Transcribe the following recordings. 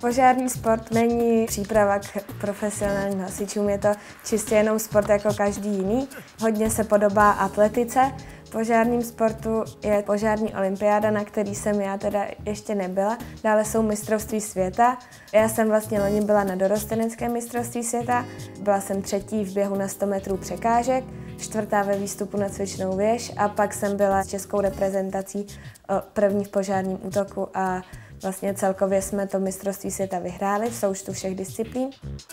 Požární sport není příprava k profesionálním hasičům, je to čistě jenom sport jako každý jiný. Hodně se podobá atletice. V požárním sportu je požární olympiáda, na který jsem já teda ještě nebyla. Dále jsou mistrovství světa. Já jsem vlastně loni byla na dorosteneckém mistrovství světa. Byla jsem 3. v běhu na 100 metrů překážek, 4. ve výstupu na cvičnou věž a pak jsem byla s českou reprezentací 1. v požárním útoku a vlastně celkově jsme to mistrovství světa vyhráli v součtu všech disciplín.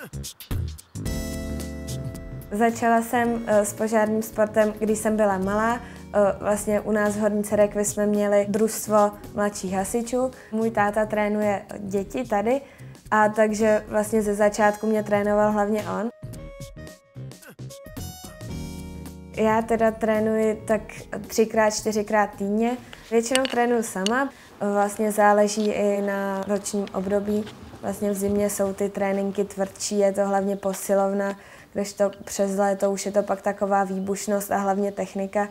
Začala jsem s požárním sportem, když jsem byla malá. Vlastně u nás v Horní Cerekvi jsme měli družstvo mladších hasičů. Můj táta trénuje děti tady, a takže vlastně ze začátku mě trénoval hlavně on. Já teda trénuji tak 3x, 4x týdně. Většinou trénuji sama, vlastně záleží i na ročním období. Vlastně v zimě jsou ty tréninky tvrdší, je to hlavně posilovna, kdežto přes léto už je to pak taková výbušnost a hlavně technika.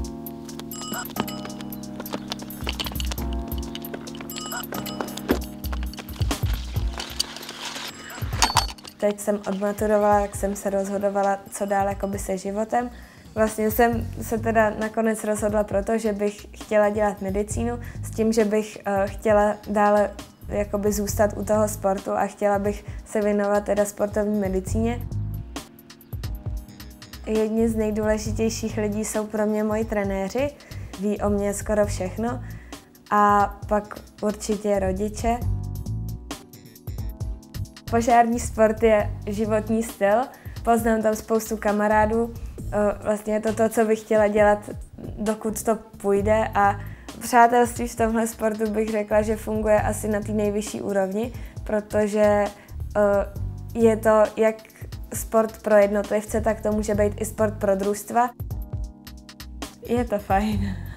Teď jsem odmaturovala, jak jsem se rozhodovala, co dál jakoby se životem. Vlastně jsem se teda nakonec rozhodla proto, že bych chtěla dělat medicínu s tím, že bych chtěla dále jakoby zůstat u toho sportu a chtěla bych se věnovat teda sportovní medicíně. Jedni z nejdůležitějších lidí jsou pro mě moji trenéři, ví o mě skoro všechno a pak určitě rodiče. Požární sport je životní styl, poznám tam spoustu kamarádů, vlastně je to to, co bych chtěla dělat, dokud to půjde a přátelství v tomhle sportu bych řekla, že funguje asi na té nejvyšší úrovni, protože je to jak sport pro jednotlivce, tak to může být i sport pro družstva. Je to fajn.